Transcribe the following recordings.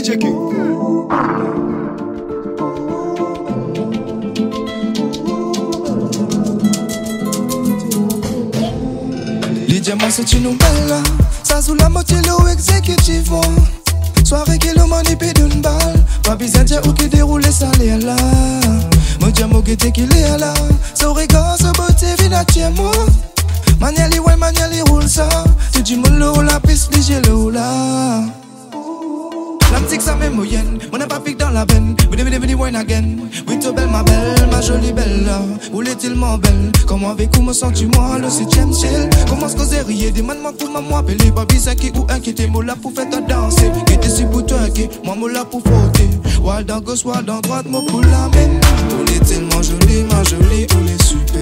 DJ King. Les diamants c'est une nouvelle, ça sous la moitié l'eau exécutif. Soirée qui le manipule d'une balle, pas besoin de dire où qui déroule ça l'est là. Mon diamant qui était qu'il est là, ça regarde sa beauté vinatia moi. Maniali ouais maniali roule ça, tu dis mon l'eau la piste léger l'eau là. La musique ça m'est moyenne, on n'a pas pique dans la veine. Veni wine again, oui toi belle ma jolie belle. Où est-il-moi belle, comment avec où me sens-tu moi le 7ème ciel. Comment se causer rire, demande-moi pour moi appeler. Pas bizarre qui ou inquiété, moi là pour faire ta danser. Qui était si pour toi, moi là pour frotter. Wild dans gauche, wild dans droite, moi pour la main. Où est-il-moi jolie, ma jolie, où est super.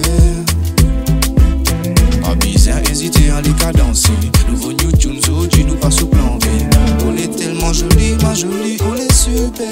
Pas bizarre, hésiter à les cadencer. Nouveau New Tunes, tu nous pas sous plan B. On est tellement jolie, ma jolie, on est super.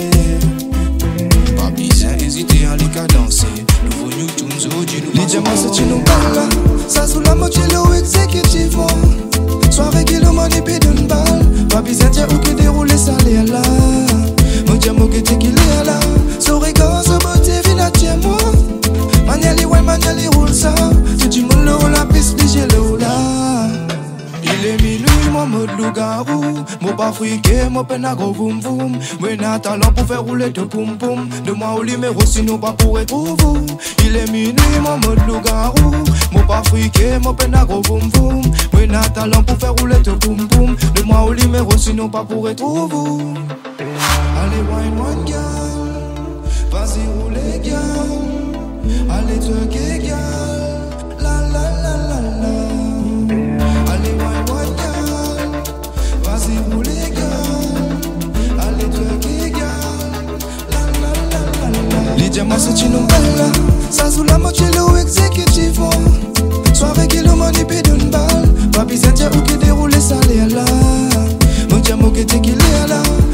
Pas bizarre, hésiter à les cadencer. Nouveau New Tunes, tu nous pas sous plan B. Les diamants, c'est une nouvelle, ça sous la moitié l'eau exécutif. Soirée qui le manipule d'une balle. Pas bizarre, tiens, où qui déroule ça l'est là. Mon diamant qui était qu'il est là. Soirée quand sa beauté vinatia moi. Maniali ouais maniali roule ça. Tu dis mon l'eau la piste léger l'eau là. Il est minuit mon mode loup-garou. Mon pas friqué, mon peine à gros boum boum. Moi n'a talent pour faire rouler de poum poum. De moi au numéro sinon pas pour être pour vous. Il est minuit mon mode loup-garou. Mon pas friqué, mon peine à gros boum boum. Moi n'a talent pour faire rouler de poum poum. De moi au numéro sinon pas pour être pour vous. Allez wine girl, vas-y roule girl. Allez twerk girl, la la la la la. Allez wine girl, vas-y roule girl. Allez twerk girl, la la la la la. Les diamants c'est une nouvelle, ça sous la moitié l'eau exécutif. Soirée qui le manipule d'une balle, pas besoin de dire où qui déroule ça l'est là. Mon diamant qui était qu'il est là.